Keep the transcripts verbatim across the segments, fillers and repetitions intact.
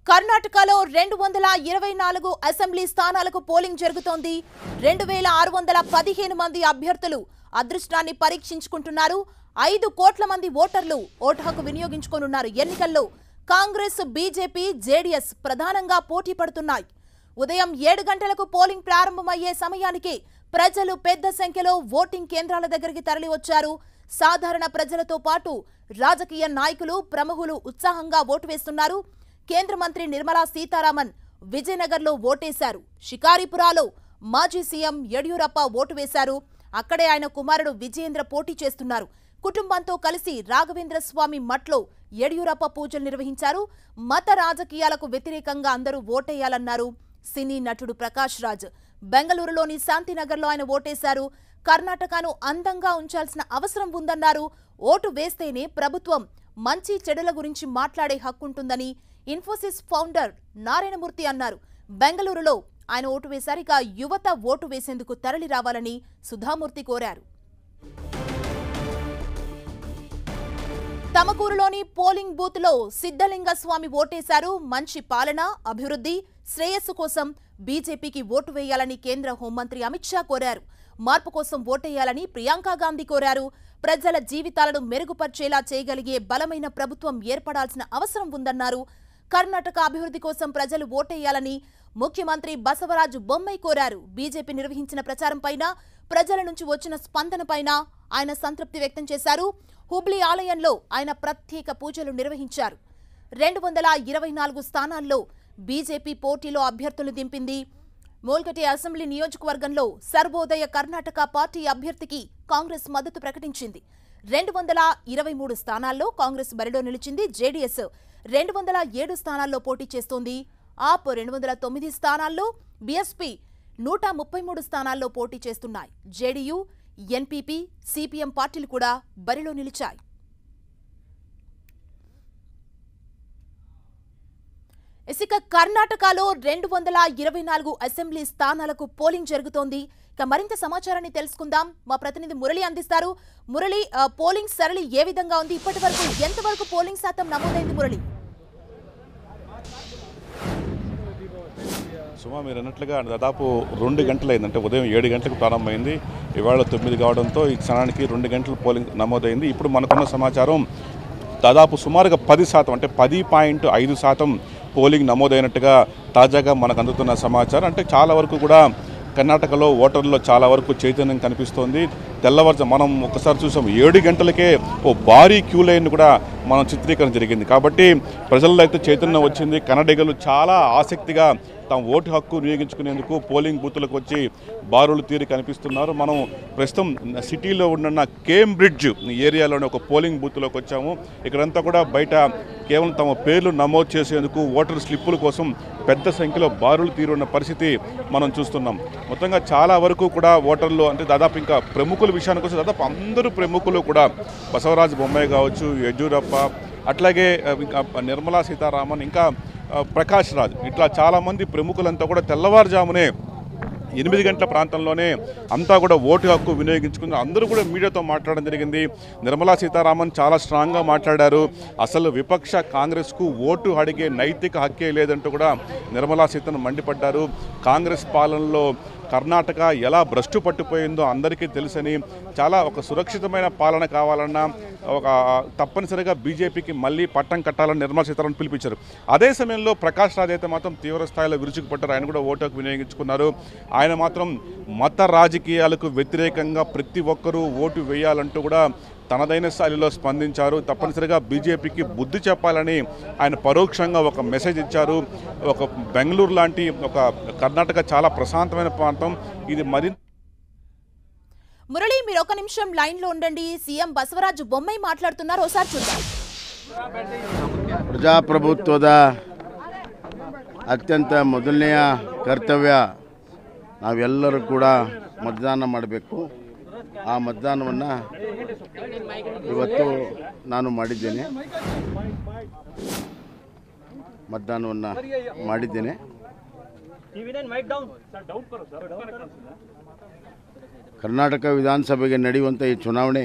కర్ణాటకలో రెండు వందల ఇరవై నాలుగు అసెంబ్లీ స్థానాలకు పోలింగ్ జరుగుతోంది. రెండు వేల ఆరు వందల పదిహేను మంది అభ్యర్థులు అదృష్టాన్ని పరీక్షించుకుంటున్నారు. ఐదు కోట్ల మంది ఓటర్లు ఓటు హక్కు వినియోగించుకోనున్నారు. ఎన్నికల్లో కాంగ్రెస్, బీజేపీ, జేడీఎస్ ప్రధానంగా పోటీ పడుతున్నాయి. ఉదయం ఏడు గంటలకు పోలింగ్ ప్రారంభమయ్యే సమయానికి ప్రజలు పెద్ద సంఖ్యలో ఓటింగ్ కేంద్రాల దగ్గరికి తరలివచ్చారు. సాధారణ ప్రజలతో పాటు రాజకీయ నాయకులు, ప్రముఖులు ఉత్సాహంగా ఓటు వేస్తున్నారు. కేంద్ర మంత్రి నిర్మలా సీతారామన్ విజయనగర్లో ఓటేశారు. షికారిపురాలో మాజీ సీఎం యడియూరప్ప ఓటు వేశారు. అక్కడే ఆయన కుమారుడు విజయేంద్ర పోటీ చేస్తున్నారు. కుటుంబంతో కలిసి రాఘవేంద్ర స్వామి మఠ్లో యడియూరప్ప పూజలు నిర్వహించారు. మత రాజకీయాలకు వ్యతిరేకంగా అందరూ ఓటేయాలన్నారు సినీ నటుడు ప్రకాష్ రాజ్. బెంగళూరులోని శాంతినగర్లో ఆయన ఓటేశారు. కర్ణాటకను అందంగా ఉంచాల్సిన అవసరం ఉందన్నారు. ఓటు వేస్తేనే ప్రభుత్వం మంచి చెడుల గురించి మాట్లాడే హక్కుంటుందని ఇన్ఫోసిస్ ఫౌండర్ నారాయణమూర్తి అన్నారు. బెంగళూరులో ఆయన ఓటు వేశారు. ఇక యువత ఓటు వేసేందుకు తరలి రావాలని సుధామూర్తి కోరారు. తమకూరులోని పోలింగ్ బూత్ లో సిద్ధలింగ స్వామి ఓటేశారు. మంచి పాలన, అభివృద్ధి, శ్రేయస్సు కోసం బీజేపీకి ఓటు వేయాలని కేంద్ర హోంమంత్రి అమిత్ షా కోరారు. మార్పు కోసం ఓటేయాలని ప్రియాంక గాంధీ కోరారు. ప్రజల జీవితాలను మెరుగుపర్చేలా చేయగలిగే బలమైన ప్రభుత్వం ఏర్పడాల్సిన అవసరం ఉందన్నారు. కర్ణాటక అభివృద్ధి కోసం ప్రజలు ఓటేయాలని ముఖ్యమంత్రి బసవరాజు బొమ్మాయి కోరారు. బీజేపీ నిర్వహించిన ప్రచారంపైన, ప్రజల నుంచి వచ్చిన స్పందనపైన ఆయన సంతృప్తి వ్యక్తం చేశారు. హుబ్లీ ఆలయంలో ఆయన ప్రత్యేక పూజలు నిర్వహించారు. రెండు వందల ఇరవై నాలుగు స్థానాల్లో బీజేపీ పోటీలో అభ్యర్థులు దింపింది. మోల్కటి అసెంబ్లీ నియోజకవర్గంలో సర్వోదయ కర్ణాటక పార్టీ అభ్యర్థికి కాంగ్రెస్ మద్దతు ప్రకటించింది. రెండు వందల ఇరవై మూడు స్థానాల్లో కాంగ్రెస్ బరిలో నిలిచింది. జేడీఎస్ రెండు వందల ఏడు స్థానాల్లో పోటీ చేస్తోంది. ఆప్ రెండు వందల తొమ్మిది స్థానాల్లో, బీఎస్పీ నూట ముప్పై మూడు స్థానాల్లో పోటీ చేస్తున్నాయి. జేడీయూ, ఎన్పీపీ, సిపిఎం పార్టీలు కూడా బరిలో నిలిచాయి. ఇక కర్ణాటకలో రెండు వందల ఇరవై నాలుగు అసెంబ్లీ స్థానాలకు పోలింగ్ జరుగుతోంది. ఇక మరింత సమాచారాన్ని తెలుసుకుందాం. మా ప్రతినిధి మురళి అందిస్తారు. మురళి, పోలింగ్ సరళి ఏ విధంగా ఉంది? ఇప్పటి వరకు ఎంతవరకు పోలింగ్ శాతం నమోదైంది? మురళి, సుమా, మీరు అన్నట్లుగా దాదాపు రెండు గంటలు అయింది. అంటే ఉదయం ఏడు గంటలకు ప్రారంభమైంది. ఇవాళ తొమ్మిది కావడంతో ఈ క్షణానికి రెండు గంటల పోలింగ్ నమోదైంది. ఇప్పుడు మనకున్న సమాచారం దాదాపు సుమారుగా పది శాతం అంటే పది పాయింట్ ఐదు శాతం పోలింగ్ నమోదైనట్టుగా తాజాగా మనకు అందుతున్న సమాచారం. అంటే చాలా వరకు కూడా కర్ణాటకలో ఓటర్లలో చాలా వరకు చైతన్యం కనిపిస్తోంది. తెల్లవారుజా మనం ఒకసారి చూసాం, ఏడు గంటలకే ఓ భారీ క్యూ లైన్ కూడా మనం చిత్రీకరణ జరిగింది. కాబట్టి ప్రజల్లో అయితే చైతన్యం వచ్చింది. కన్నడిగలు చాలా ఆసక్తిగా తమ ఓటు హక్కు వినియోగించుకునేందుకు పోలింగ్ బూత్లకు వచ్చి బారులు తీరి కనిపిస్తున్నారు. మనం ప్రస్తుతం సిటీలో ఉన్న కేంబ్రిడ్జ్ ఏరియాలోని ఒక పోలింగ్ బూత్లోకి వచ్చాము. ఇక్కడంతా కూడా బయట కేవలం తమ పేర్లు నమోదు చేసేందుకు ఓటర్ స్లిప్పుల కోసం పెద్ద సంఖ్యలో బారులు తీరి ఉన్న పరిస్థితి మనం చూస్తున్నాం. మొత్తంగా చాలా వరకు కూడా ఓటర్లు, అంటే దాదాపు ఇంకా ప్రముఖుల విషయానికి వస్తే దాదాపు అందరూ ప్రముఖులు కూడా, బసవరాజు బొమ్మాయి కావచ్చు, యడ్యూరప్ప, అట్లాగే ఇంకా నిర్మలా సీతారామన్, ఇంకా ప్రకాష్ రాజ్, ఇట్లా చాలామంది ప్రముఖులంతా కూడా తెల్లవారుజామునే ఎనిమిది గంటల ప్రాంతంలోనే అంతా కూడా ఓటు హక్కు వినియోగించుకుని అందరూ కూడా మీడియాతో మాట్లాడడం జరిగింది. నిర్మలా సీతారామన్ చాలా స్ట్రాంగ్గా మాట్లాడారు. అసలు విపక్ష కాంగ్రెస్కు ఓటు అడిగే నైతిక హక్కే లేదంటూ కూడా నిర్మలా సీతారామన్ మండిపడ్డారు. కాంగ్రెస్ పాలనలో కర్ణాటక ఎలా భ్రష్టు పట్టిపోయిందో అందరికీ తెలుసని, చాలా ఒక సురక్షితమైన పాలన కావాలన్నా ఒక తప్పనిసరిగా బీజేపీకి మళ్ళీ పట్టం కట్టాలని నిర్మలా సీతారామన్ పిలిపించారు. అదే సమయంలో ప్రకాష్ రాజ్ అయితే మాత్రం తీవ్ర స్థాయిలో విరుచుకుపడ్డారు. ఆయన కూడా ఓటు హక్కు వినియోగించుకున్నారు. ఆయన మాత్రం మత రాజకీయాలకు వ్యతిరేకంగా ప్రతి ఒక్కరూ ఓటు వేయాలంటూ కూడా తనదైన స్థాయిలో స్పందించారు. తప్పనిసరిగా బీజేపీకి బుద్ధి చెప్పాలని ఆయన పరోక్షంగా ఒక మెసేజ్ ఇచ్చారు. ఒక బెంగళూరు లాంటి ఒక కర్ణాటక చాలా ప్రశాంతమైన ప్రాంతం ఇది. మరింత మురళి, మీరు ఒక నిమిషం లైన్ లో ఉండండి. సీఎం బసవరాజు బొమ్మాయి మాట్లాడుతున్నారు, ఒకసారి చూద్దాం. ಪ್ರಜಾಪ್ರಭುತ್ವದ ಅತ್ಯಂತ ಮೊದಲನೆಯ ಕರ್ತವ್ಯ ನಾವೆಲ್ಲರೂ ಕೂಡ ಮತದಾನ ಮಾಡಬೇಕು. ಆ ಮತದಾನವನ್ನು ಇವತ್ತು ನಾನು ಮಾಡಿದ್ದೇನೆ ಮತದಾನವನ್ನು ಮಾಡಿದ್ದೇನೆ ಕರ್ನಾಟಕ ವಿಧಾನಸಭೆಗೆ ನಡೆಯುವಂಥ ಈ ಚುನಾವಣೆ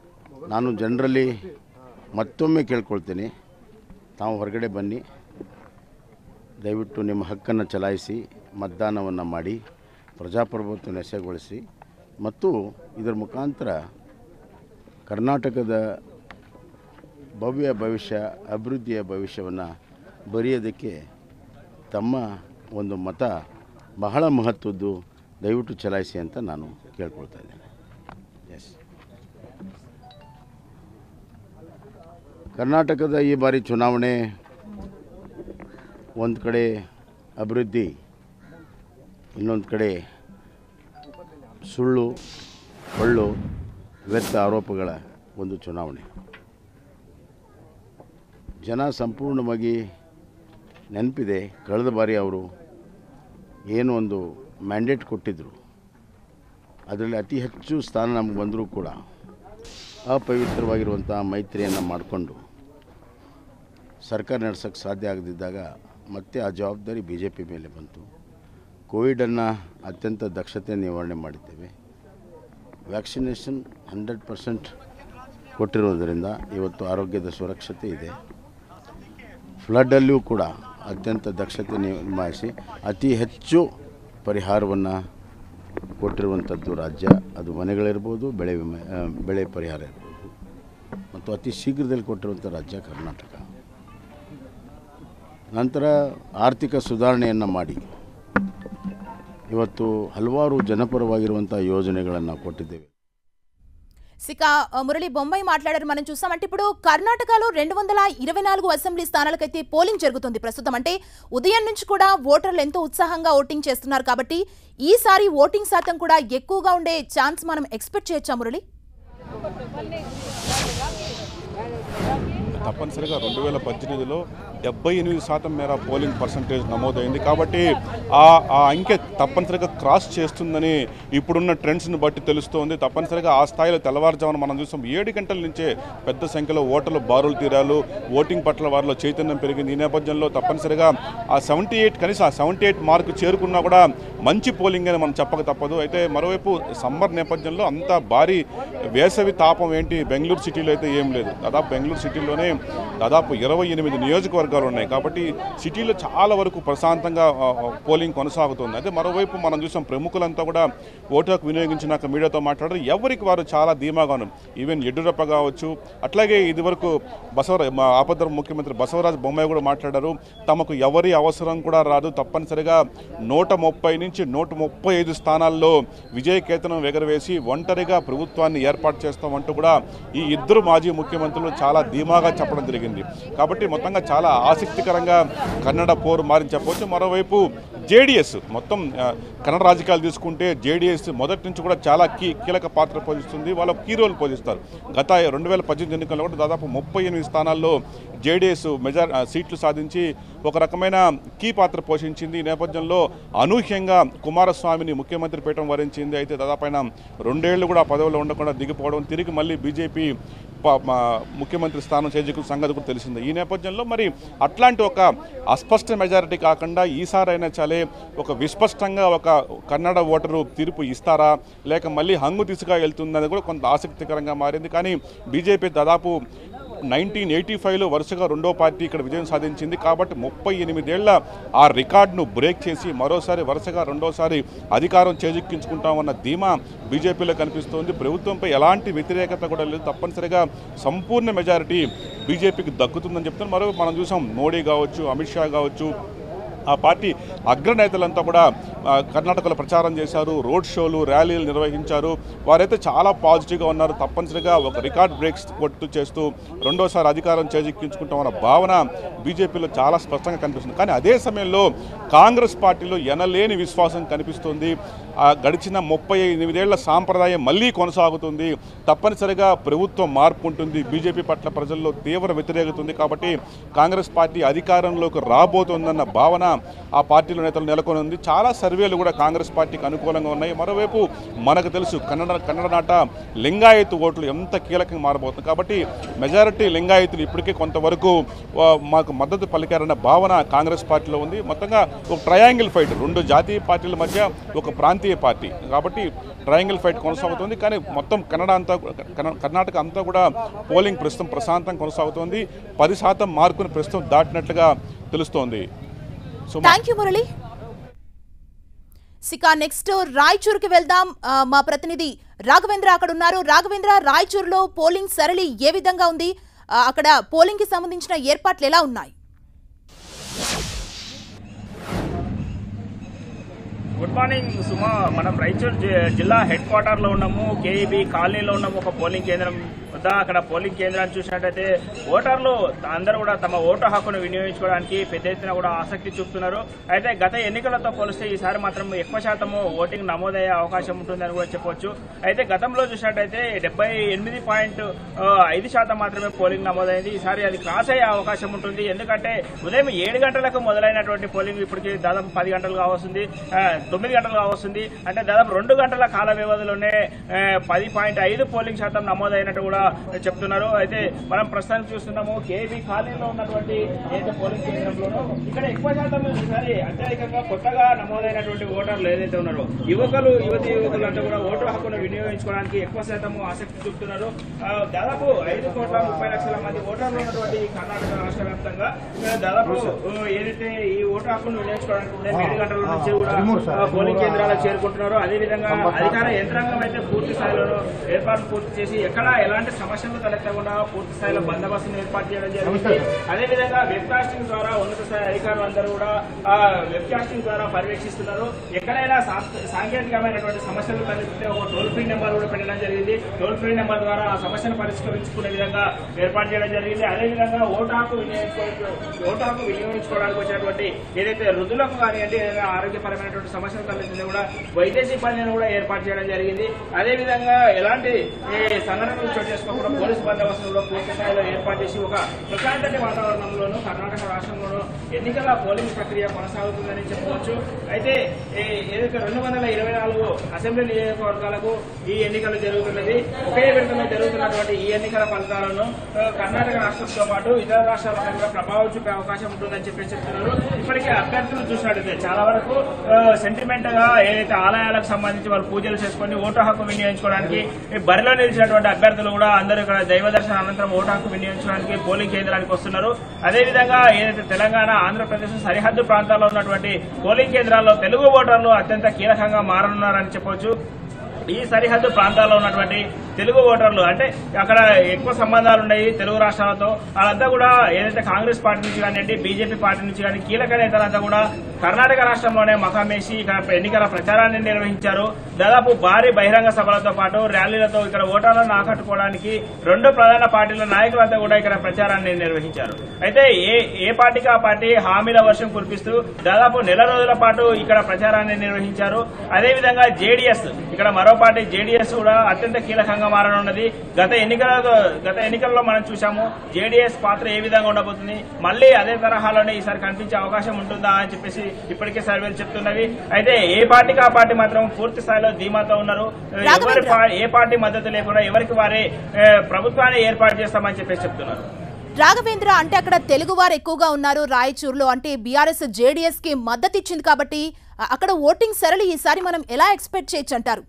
ನಾನು ಜನರಲ್ಲಿ ಮತ್ತೊಮ್ಮೆ ಕೇಳ್ಕೊಳ್ತೀನಿ, ತಾವು ಹೊರಗಡೆ ಬನ್ನಿ, ದಯವಿಟ್ಟು ನಿಮ್ಮ ಹಕ್ಕನ್ನು ಚಲಾಯಿಸಿ ಮತದಾನವನ್ನು ಮಾಡಿ ಪ್ರಜಾಪ್ರಭುತ್ವ ನೆಸೆಗೊಳಿಸಿ ಮತ್ತು ಇದರ ಮುಖಾಂತರ ಕರ್ನಾಟಕದ ಭವ್ಯ ಭವಿಷ್ಯ ಅಭಿವೃದ್ಧಿಯ ಭವಿಷ್ಯವನ್ನು ಬರೆಯೋದಕ್ಕೆ ತಮ್ಮ ಒಂದು ಮತ ಬಹಳ ಮಹತ್ವದ್ದು. ದಯವಿಟ್ಟು ಚಲಾಯಿಸಿ ಅಂತ ನಾನು ಕೇಳ್ಕೊಳ್ತಾ ಇದ್ದೇನೆ. ಎಸ್, ಕರ್ನಾಟಕದ ಈ ಬಾರಿ ಚುನಾವಣೆ ಒಂದು ಕಡೆ ಅಭಿವೃದ್ಧಿ, ಇನ್ನೊಂದು ಕಡೆ ಸುಳ್ಳು ಹೊಳ್ಳು ವ್ಯರ್ಥ ಆರೋಪಗಳ ಒಂದು ಚುನಾವಣೆ. ಜನ ಸಂಪೂರ್ಣವಾಗಿ ನೆನಪಿದೆ, ಕಳೆದ ಬಾರಿ ಅವರು ಏನು ಒಂದು ಮ್ಯಾಂಡೇಟ್ ಕೊಟ್ಟಿದ್ದರು, ಅದರಲ್ಲಿ ಅತಿ ಹೆಚ್ಚು ಸ್ಥಾನ ನಮಗೆ ಬಂದರೂ ಕೂಡ ಅಪವಿತ್ರವಾಗಿರುವಂಥ ಮೈತ್ರಿಯನ್ನು ಮಾಡಿಕೊಂಡು ಸರ್ಕಾರ ನಡೆಸೋಕ್ಕೆ ಸಾಧ್ಯ ಆಗದಿದ್ದಾಗ ಮತ್ತೆ ಆ ಜವಾಬ್ದಾರಿ ಬಿ ಜೆ ಪಿ ಮೇಲೆ ಬಂತು. ಕೋವಿಡನ್ನು ಅತ್ಯಂತ ದಕ್ಷತೆ ನಿವಾರಣೆ ಮಾಡಿದ್ದೇವೆ. ವ್ಯಾಕ್ಸಿನೇಷನ್ ಹಂಡ್ರೆಡ್ ಪರ್ಸೆಂಟ್ ಕೊಟ್ಟಿರೋದರಿಂದ ಇವತ್ತು ಆರೋಗ್ಯದ ಸುರಕ್ಷತೆ ಇದೆ. ಫ್ಲಡ್ಡಲ್ಲಿಯೂ ಕೂಡ ಅತ್ಯಂತ ದಕ್ಷತೆ ನಿಭಾಯಿಸಿ ಅತಿ ಹೆಚ್ಚು ಪರಿಹಾರವನ್ನು ಕೊಟ್ಟಿರುವಂಥದ್ದು ರಾಜ್ಯ. ಅದು ಮನೆಗಳಿರ್ಬೋದು, ಬೆಳೆ ವಿಮೆ ಬೆಳೆ ಪರಿಹಾರ ಇರ್ಬೋದು, ಮತ್ತು ಅತಿ ಶೀಘ್ರದಲ್ಲಿ ಕೊಟ್ಟಿರುವಂಥ ರಾಜ್ಯ ಕರ್ನಾಟಕ. ನಂತರ ಆರ್ಥಿಕ ಸುಧಾರಣೆಯನ್ನು ಮಾಡಿ ಇವತ್ತು ಹಲವಾರು ಜನಪರವಾಗಿರುವಂಥ ಯೋಜನೆಗಳನ್ನು ಕೊಟ್ಟಿದ್ದೇವೆ. సిక మురళి బొమ్మాయి మాట్లాడారు. మనం చూసామంటే ఇప్పుడు కర్ణాటకలో రెండు వందల ఇరవై నాలుగు అసెంబ్లీ స్థానాలకైతే పోలింగ్ జరుగుతుంది ప్రస్తుతం. అంటే ఉదయం నుంచి కూడా ఓటర్లు ఎంతో ఉత్సాహంగా ఓటింగ్ చేస్తున్నారు కాబట్టి ఈసారి ఓటింగ్ శాతం కూడా ఎక్కువగా ఉండే ఛాన్స్ మనం ఎక్స్పెక్ట్ చేయొచ్చా మురళి? తప్పనిసరిగా రెండు వేల పద్దెనిమిదిలో డెబ్బై ఎనిమిది శాతం మేర పోలింగ్ పర్సంటేజ్ నమోదైంది. కాబట్టి ఆ ఆ అంకె తప్పనిసరిగా క్రాస్ చేస్తుందని ఇప్పుడున్న ట్రెండ్స్ని బట్టి తెలుస్తోంది. తప్పనిసరిగా ఆ స్థాయిలో తెల్లవారుజామున మనం చూసాం ఏడు గంటల నుంచే పెద్ద సంఖ్యలో ఓటర్లు బారులు తీరాలు, ఓటింగ్ పట్ల వారిలో చైతన్యం పెరిగింది. ఈ నేపథ్యంలో తప్పనిసరిగా ఆ సెవెంటీ ఎయిట్ కనీసం ఆ సెవెంటీ ఎయిట్ మార్కు చేరుకున్నా కూడా మంచి పోలింగ్ అని మనం చెప్పక తప్పదు. అయితే మరోవైపు సమ్మర్ నేపథ్యంలో అంత భారీ వేసవి తాపం ఏంటి బెంగళూరు సిటీలో అయితే ఏం లేదు. దాదాపు బెంగళూరు సిటీలోనే దాదాపు ఇరవై ఎనిమిది నియోజకవర్గాలు ఉన్నాయి. కాబట్టి సిటీలో చాలా వరకు ప్రశాంతంగా పోలింగ్ కొనసాగుతుంది. అయితే మరోవైపు మనం చూసాం ప్రముఖులంతా కూడా ఓటు హక్కు వినియోగించినాక మీడియాతో మాట్లాడారు. ఎవరికి వారు చాలా ధీమాగా ఉన్నారు. ఈవెన్ యడ్యూరప్ప కావచ్చు, అట్లాగే ఇదివరకు బసవరాజ్ ఆపద్ధర్మ ముఖ్యమంత్రి బసవరాజ్ బొమ్మాయి కూడా మాట్లాడారు. తమకు ఎవరి అవసరం కూడా రాదు, తప్పనిసరిగా నూట ముప్పై నుంచి నూట ముప్పై ఐదు స్థానాల్లో విజయకేతనం ఎగరవేసి ఒంటరిగా ప్రభుత్వాన్ని ఏర్పాటు చేస్తామంటూ కూడా ఈ ఇద్దరు మాజీ ముఖ్యమంత్రులు చాలా ధీమాగా చెప్పడం జరిగింది. కాబట్టి మొత్తంగా చాలా ఆసక్తికరంగా కన్నడ పోరు మారని చెప్పవచ్చు. మరోవైపు జేడీఎస్ మొత్తం కన్నడ రాజకీయాలు తీసుకుంటే జేడీఎస్ మొదటి నుంచి కూడా చాలా కీ కీలక పాత్ర పోషిస్తుంది. వాళ్ళ కీ రోల్ పోషిస్తారు. గత రెండు వేల పద్దెనిమిది ఎన్నికల్లో కూడా దాదాపు ముప్పై ఎనిమిది స్థానాల్లో జేడీఎస్ మెజార్ సీట్లు సాధించి ఒక రకమైన కీ పాత్ర పోషించింది. ఈ నేపథ్యంలో అనూహ్యంగా కుమారస్వామిని ముఖ్యమంత్రి పీఠం వరించింది. అయితే దాదాపు ఆయన రెండేళ్లు కూడా పదవిలో ఉండకుండా దిగిపోవడం, తిరిగి మళ్ళీ బీజేపీ ముఖ్యమంత్రి స్థానం చేజిక్కున్న సంగతి కూడా తెలిసింది. ఈ నేపథ్యంలో మరి అట్లాంటి ఒక అస్పష్ట మెజారిటీ కాకుండా ఈసారైనా చాలే ఒక విస్పష్టంగా ఒక కన్నడ ఓటరు తీర్పు ఇస్తారా, లేక మళ్ళీ హంగు తీసుగా వెళ్తుందని కూడా కొంత ఆసక్తికరంగా మారింది. కానీ బీజేపీ దాదాపు నైన్టీన్ ఎయిటీ ఫైవ్లో వరుసగా రెండో పార్టీ ఇక్కడ విజయం సాధించింది. కాబట్టి ముప్పై ఎనిమిదేళ్ల ఆ రికార్డును బ్రేక్ చేసి మరోసారి వరుసగా రెండోసారి అధికారం చేజిక్కించుకుంటామన్న ధీమా బీజేపీలో కనిపిస్తోంది. ప్రభుత్వంపై ఎలాంటి వ్యతిరేకత కూడా లేదు. తప్పనిసరిగా సంపూర్ణ మెజారిటీ బీజేపీకి దక్కుతుందని చెప్తున్నారు. మరో మనం చూసాం మోడీ కావచ్చు, అమిత్ షా కావచ్చు, ఆ పార్టీ అగ్రనేతలంతా కూడా కర్ణాటకలో ప్రచారం చేశారు, రోడ్ షోలు, ర్యాలీలు నిర్వహించారు. వారైతే చాలా పాజిటివ్గా ఉన్నారు. తప్పనిసరిగా ఒక రికార్డ్ బ్రేక్స్ కొట్టు చేస్తూ రెండోసారి అధికారం చేజిక్కించుకుంటామన్న భావన బీజేపీలో చాలా స్పష్టంగా కనిపిస్తుంది. కానీ అదే సమయంలో కాంగ్రెస్ పార్టీలో ఎనలేని విశ్వాసం కనిపిస్తుంది. గడిచిన ముప్పై ఎనిమిదేళ్ల సాంప్రదాయం మళ్ళీ కొనసాగుతుంది. తప్పనిసరిగా ప్రభుత్వం మార్పు ఉంటుంది. బీజేపీ పట్ల ప్రజల్లో తీవ్ర వ్యతిరేకత ఉంది. కాబట్టి కాంగ్రెస్ పార్టీ అధికారంలోకి రాబోతోందన్న భావన ఆ పార్టీలో నేతలు నెలకొని ఉంది. చాలా సర్వేలు కూడా కాంగ్రెస్ పార్టీకి అనుకూలంగా ఉన్నాయి. మరోవైపు మనకు తెలుసు కన్నడ కన్నడ నాట లింగాయత్ ఓట్లు ఎంత కీలకంగా మారబోతుంది. కాబట్టి మెజారిటీ లింగాయతులు ఇప్పటికే కొంతవరకు మాకు మద్దతు పలికారన్న భావన కాంగ్రెస్ పార్టీలో ఉంది. మొత్తంగా ఒక ట్రయాంగిల్ ఫైట్, రెండు జాతీయ పార్టీల మధ్య ఒక ప్రాంతీయ పార్టీ, కాబట్టి ట్రయాంగిల్ ఫైట్ కొనసాగుతుంది. కానీ మొత్తం కన్నడ అంతా కర్ణాటక అంతా కూడా పోలింగ్ ప్రస్తుతం ప్రశాంతంగా కొనసాగుతోంది. పది శాతం మార్కును ప్రస్తుతం దాటినట్లుగా తెలుస్తోంది. Thank you Murali. సికా నెక్స్ట్ రాయచూరుకి వెళ్దాం. మా ప్రతినిధి రాఘవేంద్ర అక్కడ ఉన్నారు. రాఘవేంద్ర, రాయచూరులో పోలింగ్ సరళి ఏ విధంగా ఉంది? అక్కడ పోలింగ్ కి సంబంధించిన ఏర్పాట్లు ఎలా ఉన్నాయి? Good morning Suma. మనం రాయచూరు జిల్లా హెడ్ క్వార్టర్ లో ఉన్నాము. కేఈబీ కాలనీలో ఉన్నాము. ఒక పోలింగ్ కేంద్రం వద్ద అక్కడ పోలింగ్ కేంద్రాన్ని చూసినట్టయితే ఓటర్లు అందరూ కూడా తమ ఓటు హక్కును వినియోగించుకోవడానికి పెద్ద ఎత్తున కూడా ఆసక్తి చూపుతున్నారు. అయితే గత ఎన్నికలతో పోలిస్తే ఈసారి మాత్రం ఎక్కువ శాతము ఓటింగ్ నమోదయ్యే అవకాశం ఉంటుందని కూడా చెప్పొచ్చు. అయితే గతంలో చూసినట్టయితే డెబ్బై ఎనిమిది పాయింట్ ఐదు శాతం మాత్రమే పోలింగ్ నమోదైంది. ఈసారి అది క్రాస్ అయ్యే అవకాశం ఉంటుంది. ఎందుకంటే ఉదయం ఏడు గంటలకు మొదలైనటువంటి పోలింగ్ ఇప్పటికి దాదాపు పది గంటలు కావస్తుంది, తొమ్మిది గంటలు కావస్తుంది. అంటే దాదాపు రెండు గంటల కాల వ్యవధిలోనే పది పాయింట్ ఐదు పోలింగ్ శాతం నమోదైనట్టు కూడా చెప్తున్నారు. అయితే మనం ప్రస్తుతానికి చూస్తున్నాము కేబీ కాలనీలో ఉన్నటువంటి ఏదైతే పోలింగ్ కేంద్రంలోనూ ఇక్కడ ఎక్కువ శాతం ఈసారి అత్యధికంగా కొత్తగా నమోదైనటువంటి ఓటర్లు ఏదైతే ఉన్నారో యువకులు యువతి యువకులు అంటే కూడా ఓటు హక్కును వినియోగించుకోవడానికి ఎక్కువ శాతం ఆసక్తి చూపుతున్నారు. దాదాపు ఐదు కోట్ల ముప్పై లక్షల మంది ఓటర్లు ఉన్నటువంటి కర్ణాటక రాష్ట్ర వ్యాప్తంగా దాదాపు ఏదైతే ఈ ఓటు హక్కును వినియోగించుకోవడానికి ఉదయం ఏడు గంటల నుంచి కూడా పోలింగ్ కేంద్రాలకు చేరుకుంటున్నారు. అదేవిధంగా అధికార యంత్రాంగం అయితే పూర్తి స్థాయిలో ఏర్పాట్లు పూర్తి చేసి ఎక్కడ ఎలాంటి సమస్యలు తలెత్తకుండా పూర్తి స్థాయిలో బందోబస్తును ఏర్పాటు చేయడం జరిగింది. అదేవిధంగా వెబ్ కాస్టింగ్ ద్వారా ఉన్నత స్థాయి అధికారులు అందరూ కూడా వెబ్ కాస్టింగ్ ద్వారా పర్యవేక్షిస్తున్నారు. ఎక్కడైనా సాంకేతికమైనటువంటి సమస్యలు తలెత్తితే ఒక టోల్ ఫ్రీ నెంబర్ కూడా పెట్టడం జరిగింది. టోల్ ఫ్రీ నెంబర్ ద్వారా ఆ సమస్యను పరిష్కరించుకునే విధంగా ఏర్పాటు చేయడం జరిగింది. అదేవిధంగా ఓటు హక్కు వినియోగించుకో ఓటు హక్కు వినియోగించుకోవడానికి వచ్చినటువంటి ఏదైతే వృద్ధులకు కానివ్వండి ఏదైనా ఆరోగ్యపరమైనటువంటి సమస్యలు తలెత్తితే కూడా వైద్య సిబ్బందిని కూడా ఏర్పాటు చేయడం జరిగింది. అదేవిధంగా ఎలాంటి సంఘటనలు చోటు చేసుకోకుండా పోలీసు బందోబస్తును కూడా పూర్తి స్థాయిలో ఏర్పాటు చేసి ఒక ప్రశాంతత వాతావరణంలోనూ కర్ణాటక రాష్ట్రంలోనూ ఎన్నికల పోలింగ్ ప్రక్రియ కొనసాగుతుందని చెప్పవచ్చు. అయితే ఏదైతే రెండు వందల ఇరవై నాలుగు అసెంబ్లీ నియోజకవర్గాలకు ఈ ఎన్నికలు జరుగుతున్నది. ఒకే విడతలో జరుగుతున్నటువంటి ఈ ఎన్నికల ఫలితాలను కర్ణాటక రాష్ట్రంతో పాటు ఇతర రాష్ట్రాల కూడా ప్రభావం చూపే అవకాశం ఉంటుందని చెప్పి చెప్తున్నారు. ఇప్పటికే అభ్యర్థులు చూసినట్టయితే చాలా వరకు సెంటిమెంట్ గా ఏదైతే ఆలయాలకు సంబంధించి వాళ్ళు పూజలు చేసుకుని ఓటు హక్కు వినియోగించుకోవడానికి బరిలో నిలిచినటువంటి అభ్యర్థులు కూడా అందరూ ఇక్కడ దైవ దర్శనం అనంతరం ఓటు హక్కు వినియోగించడానికి పోలింగ్ కేంద్రానికి వస్తున్నారు. అదేవిధంగా ఏదైతే తెలంగాణ ఆంధ్రప్రదేశ్ సరిహద్దు ప్రాంతాల్లో ఉన్నటువంటి పోలింగ్ కేంద్రాల్లో తెలుగు ఓటర్లు అత్యంత కీలకంగా మారనున్నారని చెప్పవచ్చు. ఈ సరిహద్దు ప్రాంతాల్లో ఉన్నటువంటి తెలుగు ఓటర్లు అంటే అక్కడ ఎక్కువ సంబంధాలు ఉన్నాయి తెలుగు రాష్ట్రాలతో. వాళ్ళంతా కూడా ఏదైతే కాంగ్రెస్ పార్టీ నుంచి కానివ్వండి బీజేపీ పార్టీ నుంచి కానీ కీలక నేతలంతా కూడా కర్ణాటక రాష్ట్రంలోనే మకామేసి ఇక్కడ ఎన్నికల ప్రచారాన్ని నిర్వహించారు. దాదాపు భారీ బహిరంగ సభలతో పాటు ర్యాలీలతో ఇక్కడ ఓటర్లను ఆకట్టుకోవడానికి రెండు ప్రధాన పార్టీల నాయకులంతా కూడా ఇక్కడ ప్రచారాన్ని నిర్వహించారు. అయితే ఏ ఏ పార్టీకి ఆ పార్టీ హామీల వర్షం కురిపిస్తూ దాదాపు నెల రోజుల పాటు ఇక్కడ ప్రచారాన్ని నిర్వహించారు. అదేవిధంగా జేడీఎస్ ఇక్కడ మరో పార్టీ జేడీఎస్ కూడా అత్యంత కీలకంగా మారనున్నది. గత ఎన్నికలలో గత ఎన్నికల్లో మనం చూసాము జేడీఎస్ పాత్ర ఏ విధంగా ఉండబోతుంది, మళ్లీ అదే తరహాలోనే ఈసారి కనిపించే అవకాశం ఉంటుందా అని చెప్పేసి ఇప్పటికే సర్వేలు చెప్తున్నవి. అయితే ఏ పార్టీకి ఆ పార్టీ మాత్రం పూర్తి స్థాయిలో ధీమాతో ఉన్నారు. ఎవరి ఏ పార్టీ మద్దతు లేకుండా ఎవరికి వారే ప్రభుత్వాన్ని ఏర్పాటు చేస్తామని చెప్పేసి చెప్తున్నారు. రాఘవేంద్ర, అంటే అక్కడ తెలుగు వారు ఎక్కువగా ఉన్నారు రాయచూరులో, అంటే బీఆర్ఎస్ జేడీఎస్ కి మద్దతు ఇచ్చింది కాబట్టి అక్కడ ఓటింగ్ సరళి ఈసారి మనం ఎలా ఎక్స్పెక్ట్ చేయొచ్చు అంటారు?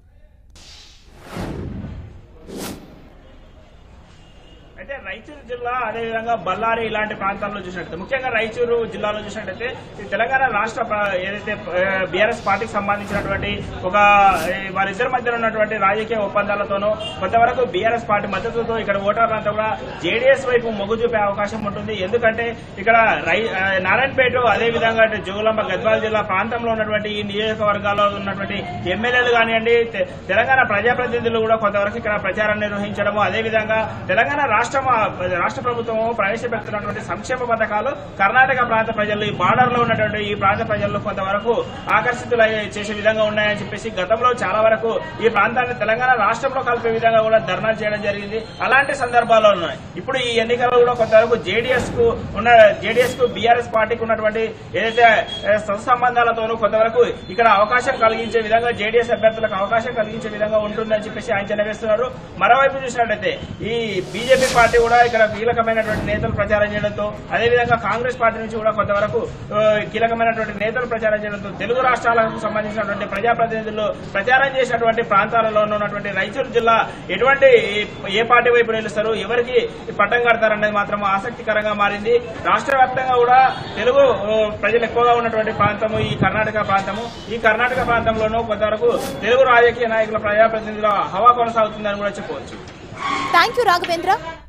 అయితే రాయచూరు జిల్లా అదేవిధంగా బళ్ళారి ఇలాంటి ప్రాంతాల్లో చూసినట్టు ముఖ్యంగా రాయచూరు జిల్లాలో చూసినట్టయితే తెలంగాణ రాష్ట్ర ఏదైతే బీఆర్ఎస్ పార్టీకి సంబంధించినటువంటి ఒక వారిద్దరి మధ్య ఉన్నటువంటి రాజకీయ ఒప్పందాలతోనూ కొంతవరకు బీఆర్ఎస్ పార్టీ మద్దతుతో ఇక్కడ ఓటర్లంతా కూడా జేడీఎస్ వైపు మొగ్గు చూపే అవకాశం ఉంటుంది. ఎందుకంటే ఇక్కడ నారాయణపేట అదేవిధంగా జోగులాంబ గద్వాల జిల్లా ప్రాంతంలో ఉన్నటువంటి ఈ నియోజకవర్గాల్లో ఉన్నటువంటి ఎమ్మెల్యేలు కానివ్వండి తెలంగాణ ప్రజాప్రతినిధులు కూడా కొంతవరకు ఇక్కడ ప్రచారం నిర్వహించడము, అదేవిధంగా తెలంగాణ రాష్ట్ర రాష్ట్ర ప్రభుత్వం ప్రవేశపెడుతున్నటువంటి సంక్షేమ పథకాలు కర్ణాటక ప్రాంత ప్రజలు ఈ బార్డర్ లో ఉన్నటువంటి ఈ ప్రాంత ప్రజలు కొంతవరకు ఆకర్షితులు చేసే విధంగా ఉన్నాయని చెప్పేసి గతంలో చాలా వరకు ఈ ప్రాంతాన్ని తెలంగాణ రాష్ట్రంలో కలిపే విధంగా కూడా ధర్నాలు చేయడం జరిగింది. అలాంటి సందర్భాల్లో ఉన్నాయి. ఇప్పుడు ఈ ఎన్నికల్లో కూడా కొంతవరకు జేడీఎస్ కు ఉన్న జేడీఎస్ కు బీఆర్ఎస్ పార్టీకి ఉన్నటువంటి ఏదైతే సత్సంబంధాలతోనూ కొంతవరకు ఇక్కడ అవకాశం కలిగించే విధంగా జేడీఎస్ అభ్యర్థులకు అవకాశం కలిగించే విధంగా ఉంటుందని చెప్పేసి అంచనా వేస్తున్నారు. మరోవైపు చూసినట్లయితే ఈ బీజేపీ పార్టీ కూడా ఇక్కడ కీలకమైనటువంటి నేతలు ప్రచారం చేయడంతో, అదేవిధంగా కాంగ్రెస్ పార్టీ నుంచి కూడా కొంతవరకు కీలకమైనటువంటి నేతలు ప్రచారం చేయడంతో తెలుగు రాష్ట్రాలకు సంబంధించినటువంటి ప్రజాప్రతినిధులు ప్రచారం చేసినటువంటి ప్రాంతాలలో ఉన్నటువంటి రాయచూరు జిల్లా ఎటువంటి ఏ పార్టీ వైపు నిలుస్తారు, ఎవరికి పట్టం కడతారనేది మాత్రం ఆసక్తికరంగా మారింది. రాష్ట్ర వ్యాప్తంగా కూడా తెలుగు ప్రజలు ఎక్కువగా ఉన్నటువంటి ప్రాంతము ఈ కర్ణాటక ప్రాంతము. ఈ కర్ణాటక ప్రాంతంలోనూ కొంతవరకు తెలుగు రాజకీయ నాయకుల ప్రజాప్రతినిధుల హవా కొనసాగుతుందని కూడా చెప్పవచ్చు. Thank you Raghavendra.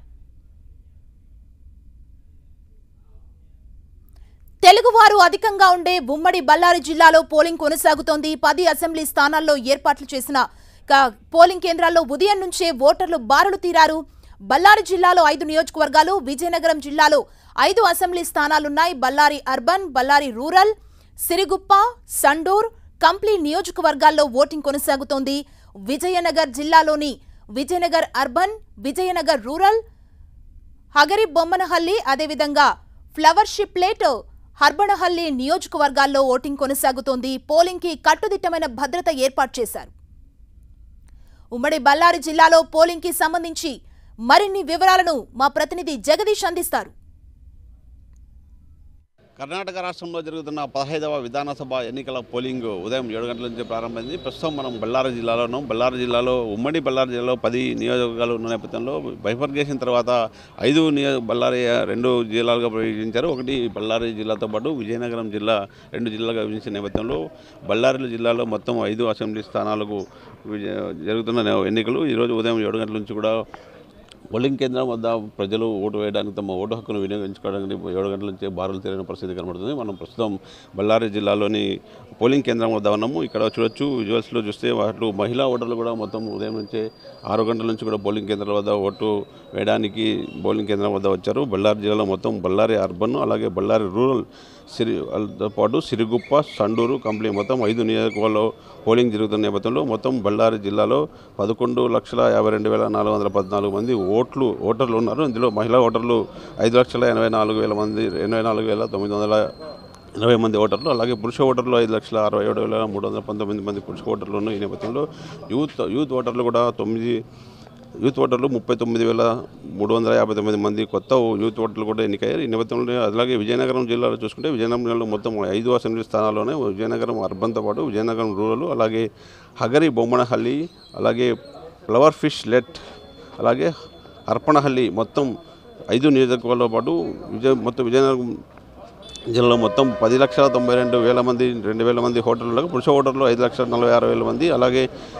తెలుగువారు అధికంగా ఉండే ఉమ్మడి బళ్ళారి జిల్లాలో పోలింగ్ కొనసాగుతోంది. పది అసెంబ్లీ స్థానాల్లో ఏర్పాట్లు చేసిన పోలింగ్ కేంద్రాల్లో ఉదయం నుంచే ఓటర్లు బారులు తీరారు. బళ్ళారి జిల్లాలో ఐదు నియోజకవర్గాలు, విజయనగరం జిల్లాలో ఐదు అసెంబ్లీ స్థానాలున్నాయి. బళ్ళారి అర్బన్, బళ్ళారి రూరల్, సిరిగుప్ప, సండూర్, కంప్లీ నియోజకవర్గాల్లో ఓటింగ్ కొనసాగుతోంది. విజయనగర్ జిల్లాలోని విజయనగర్ అర్బన్, విజయనగర్ రూరల్, హగరి బొమ్మనహల్లి, అదేవిధంగా ఫ్లవర్షిప్లేట్, హర్బనహల్లి నియోజకవర్గాల్లో ఓటింగ్ కొనసాగుతోంది. పోలింగ్ కి కట్టుదిట్టమైన భద్రత ఏర్పాటు చేశారు. ఉమ్మడి బళ్ళారి జిల్లాలో పోలింగ్ కి సంబంధించి మరిన్ని వివరాలను మా ప్రతినిధి జగదీష్ అందిస్తారు. కర్ణాటక రాష్ట్రంలో జరుగుతున్న పదహైదవ విధానసభ ఎన్నికల పోలింగ్ ఉదయం ఏడు గంటల నుంచి ప్రారంభమైంది. ప్రస్తుతం మనం బళ్ళారి జిల్లాలోనూ బళ్ళారి జిల్లాలో ఉమ్మడి బళ్ళారి జిల్లాలో పది నియోజకవర్గాలు ఉన్న నేపథ్యంలో బైఫర్కేషన్ తర్వాత ఐదు నియోజక బళ్ళారి రెండు జిల్లాలుగా విభజించారు. ఒకటి బళ్ళారి జిల్లాతో పాటు విజయనగరం జిల్లా రెండు జిల్లాలుగా విభజించిన నేపథ్యంలో బళ్ళారి జిల్లాలో మొత్తం ఐదు అసెంబ్లీ స్థానాలకు జరుగుతున్న ఎన్నికలు ఈరోజు ఉదయం ఏడు గంటల నుంచి కూడా పోలింగ్ కేంద్రం వద్ద ప్రజలు ఓటు వేయడానికి తమ ఓటు హక్కును వినియోగించుకోవడానికి ఏడు గంటల నుంచి బారులు తీరిన పరిస్థితి కనబడుతుంది. మనం ప్రస్తుతం బళ్ళారి జిల్లాలోని పోలింగ్ కేంద్రం వద్ద ఉన్నాము. ఇక్కడ చూడొచ్చు, విజువల్స్లో చూస్తే వాటి మహిళా ఓటర్లు కూడా మొత్తం ఉదయం నుంచే ఆరు గంటల నుంచి కూడా పోలింగ్ కేంద్రాల వద్ద ఓటు వేయడానికి పోలింగ్ కేంద్రం వద్ద వచ్చారు. బళ్ళారి జిల్లాలో మొత్తం బళ్ళారి అర్బన్, అలాగే బళ్ళారి రూరల్, సిరితో పాటు సిరిగుప్ప, సండూరు, కంప్లీ మొత్తం ఐదు నియోజకవర్గాల్లో పోలింగ్ జరుగుతున్న నేపథ్యంలో మొత్తం బళ్ళారి జిల్లాలో పదకొండు లక్షల యాభై రెండు వేల నాలుగు వందల పద్నాలుగు మంది ఓట్లు ఓటర్లు ఉన్నారు. ఇందులో మహిళా ఓటర్లు ఐదు లక్షల ఎనభై నాలుగు వేల మంది ఎనభై నాలుగు వేల తొమ్మిది వందల ఎనభై మంది ఓటర్లు, అలాగే పురుష ఓటర్లు ఐదు లక్షల అరవై ఏడు వేల మూడు వందల పంతొమ్మిది మంది పురుష ఓటర్లు ఉన్నాయి. ఈ నేపథ్యంలో యూత్ యూత్ ఓటర్లు కూడా తొమ్మిది యూత్ ఓటర్లు ముప్పై తొమ్మిది వేల మూడు వందల యాభై తొమ్మిది మంది కొత్త యూత్ ఓటర్లు కూడా ఎన్నికయ్యారు. ఈ నేపథ్యంలో అలాగే విజయనగరం జిల్లాలో చూసుకుంటే విజయనగరం జిల్లాలో మొత్తం ఐదు అసెంబ్లీ స్థానాల్లోనే విజయనగరం అర్బన్తో పాటు విజయనగరం రూరల్, అలాగే హగరి బొమ్మనహల్లి, అలాగే ఫ్లవర్ ఫిష్ లెట్, అలాగే హర్పణహల్లి మొత్తం ఐదు నియోజకవర్గాలతో పాటు విజయ మొత్తం విజయనగరం జిల్లాలో మొత్తం పది లక్షల తొంభై రెండు వేల మంది రెండు వేల మంది ఓటర్లు, పురుష ఓటర్లు ఐదు లక్షల నలభై ఆరు వేల మంది, అలాగే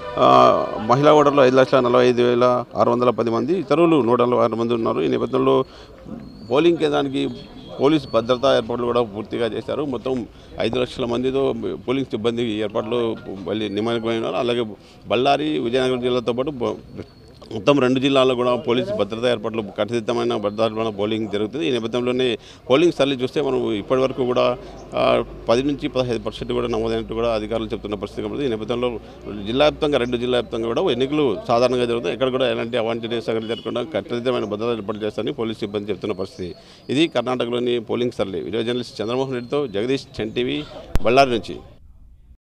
మహిళా ఓటర్లు ఐదు లక్షల నలభై ఐదు వేల ఆరు వందల పది మంది, ఇతరులు నూట నలభై ఆరు మంది ఉన్నారు. ఈ నేపథ్యంలో పోలింగ్ కేంద్రానికి పోలీస్ భద్రతా ఏర్పాట్లు కూడా పూర్తిగా చేశారు. మొత్తం ఐదు లక్షల మందితో పోలింగ్ సిబ్బంది ఏర్పాట్లు మళ్ళీ నిమగ్నమైనారు. అలాగే బళ్ళారి, విజయనగరం జిల్లాతో పాటు మొత్తం రెండు జిల్లాల్లో కూడా పోలీసు భద్రతా ఏర్పాట్లు కట్టుదిట్టమైన భద్రతమైన పోలింగ్ జరుగుతుంది. ఈ నేపథ్యంలోనే పోలింగ్ సరళి చూస్తే మనం ఇప్పటి వరకు కూడా పది నుంచి పదహైదు పర్సెంట్ కూడా నమోదైనట్టు కూడా అధికారులు చెప్తున్న పరిస్థితి కాబట్టి ఈ నేపథ్యంలో జిల్లా వ్యాప్తంగా రెండు జిల్లా వ్యాప్తంగా కూడా ఎన్నికలు సాధారణంగా జరుగుతాయి. ఎక్కడ కూడా ఎలాంటి అవాంఛనీయ సంఘటనలు జరగకుండా కట్టుదిట్టమైన భద్రత ఏర్పాటు చేస్తారని పోలీసు సిబ్బంది చెప్తున్న పరిస్థితి. ఇది కర్ణాటకలోని పోలింగ్ సరళి. వీడియో జర్నలిస్ట్ చంద్రమోహన్ రెడ్డితో జగదీష్, చెన్ టీవీ, బళ్ళారి నుంచి.